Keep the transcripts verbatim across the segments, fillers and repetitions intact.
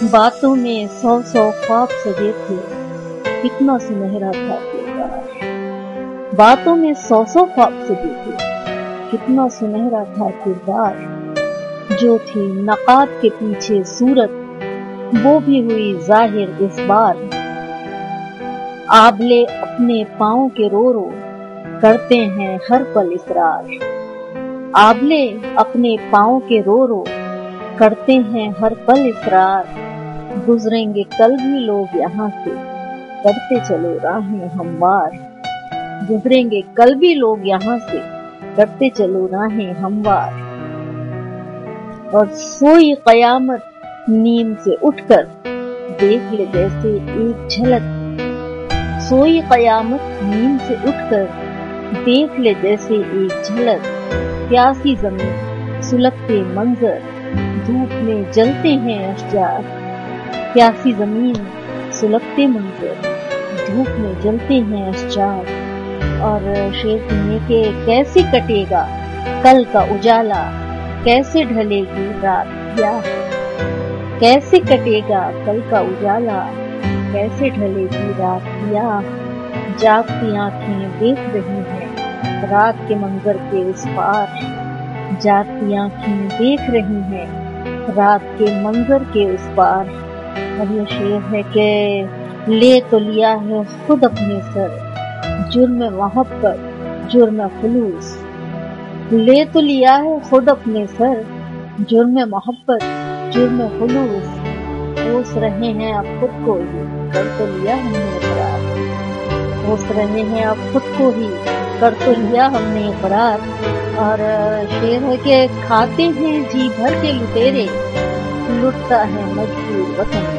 बातों में सौ सौ ख्वाब सजे थे, कितना सुनहरा था किरदार। बातों में सौ सौ ख्वाब सजे थे, कितना सुनहरा था किरदार। जो थी नकाब के पीछे सूरत, वो भी हुई जाहिर इस बार। आबले अपने पाँव के रो रो करते हैं हर पल इसरार। आबले अपने पाँव के रो रो करते हैं हर पल इसरार। गुजरेंगे कल भी लोग यहाँ से, करते चलो राहें हमवार। गुजरेंगे कल भी लोग यहाँ से, करते चलो राहें हमवार। और सोई कयामत नींद से उठकर देख ले जैसे एक झलक। सोई कयामत नींद से उठकर देख ले जैसे एक झलक। प्यासी जमीन सुलगते मंजर, धूप में जलते हैं अशजार। प्यासी जमीन सुलगते मंजर, धूप में जलते हैं अशजार। और शेर सुनिए कि कैसे कटेगा कल का उजाला, कैसे ढलेगी रात या कैसे कटेगा कल का उजाला, कैसे ढलेगी रात या। जागती आंखें देख रही हैं रात के मंजर के उस पार। जागती आंखें देख रही हैं रात के मंजर के उस पार। और ये शेर है कि ले तो लिया है खुद अपने सर, जुर्म मोहब्बत जुर्म खुलूस। ले तो लिया है खुद अपने सर, जुर्म मोहब्बत जुर्म खुलूस। कोस रहे हैं अब खुद को ही, कर तो लिया हमने इकरार। कोस रहे हैं अब खुद को ही, कर तो लिया हमने इकरार। और शेर है कि खाते हैं जी भर के लुटेरे, लुटता है मजबूर वतन।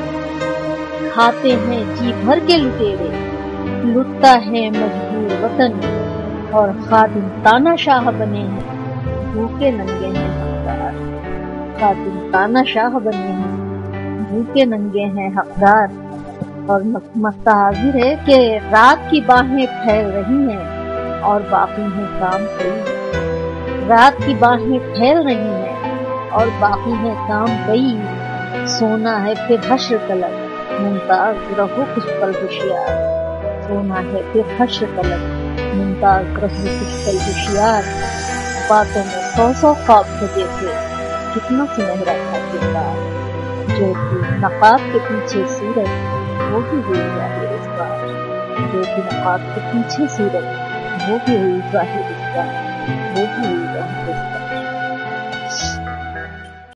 खाते हैं जी भर के लुटेरे, लुटता है मजबूर वतन। और खादिम तानाशाह बने हैं, भूखे नंगे हैं हकदार। खादिम तानाशाह बने हैं, भूखे नंगे हैं हकदार। और मस्ता हाजिर है कि रात की बाहें फैल रही हैं और बाकी है काम कई। रात की बाहें फैल रही हैं और बाकी है काम कई। सोना है फिर हश्र तलब, मुमताज रहो कुछ पल होशियार। सोना है फिर हश्र तलब, मुमताज रहो कुछ पल होशियार। बातों में सौ सौ ख्वाब सजे थे, कितना सुनहरा था किरदार। जो कि नकाब के पीछे सूरत, वो भी हुई जाहिर इस बार। जो कि नकाब के पीछे सूरत, वो भी हुई जाहिर इस बार। वो भी हुई जाहिर इस बार।